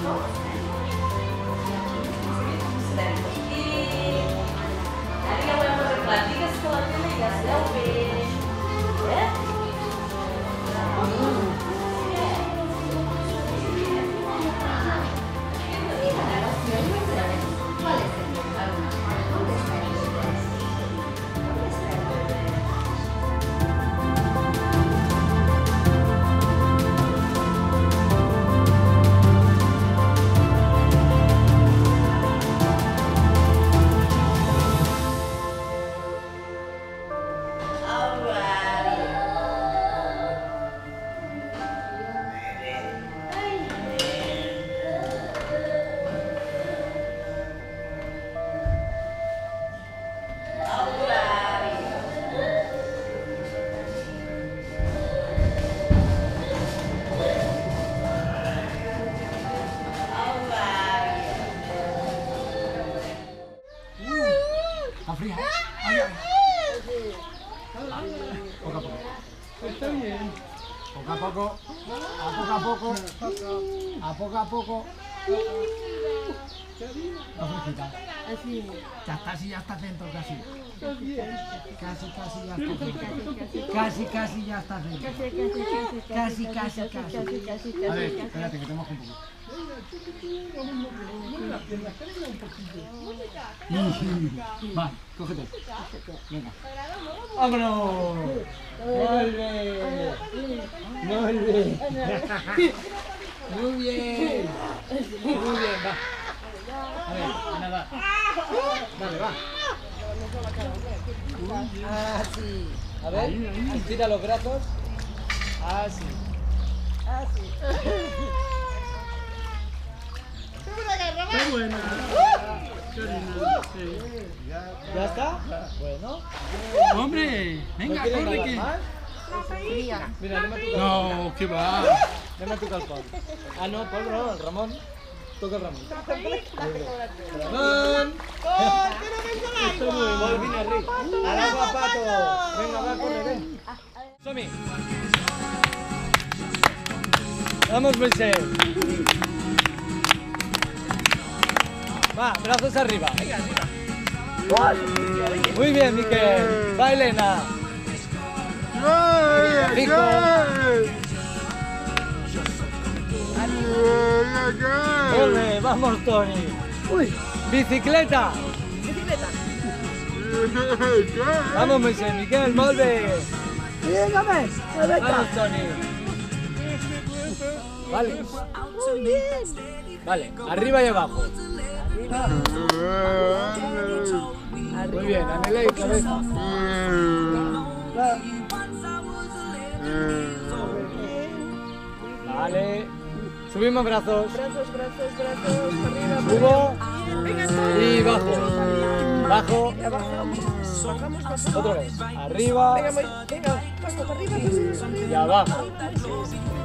Está fría, ¿eh? Ay, ay. Poco a poco. Está bien. Poco a poco. A poco. A poco a poco. Está fresquita. Así. Ya está dentro casi. Está bien. Casi ya está dentro. Casi ya está dentro. Casi. A ver, espérate que te mojo un poco. Va, cógete. Venga. ¡Vámonos! ¡Vuelve! ¡Vuelve! Muy bien, va. A ver, nada. Dale, va. Así. A ver, estira los brazos. Así. Está buena. Sí. ¿Ya está? Bueno. Hombre, venga, ¿No quieres corre nada que... más? Mira, no me toca. No, que va. No me toca el Paul. Ah, no, Paul no, el Ramón. Toca el Ramón. ¡Ramón! Paul viene arriba. ¡Al agua, Pato! Venga, va, corre, ven. Somi. Vamos, Moisés. Va, brazos arriba. Venga, arriba. Muy bien, Miquel. Va, Elena. Fijo. Ole, vamos, Tony. Uy, bicicleta. Vamos, Moisés, Miquel, vuelve. Vamos, Tony. Vale. Vale, arriba y abajo. Muy bien, Anelé y cabeza. Vale. Subimos brazos. Arriba. Subo Venga, y bajo. Bajo. ya bajamos. Otra vez. Arriba Venga, vamos arriba. y abajo.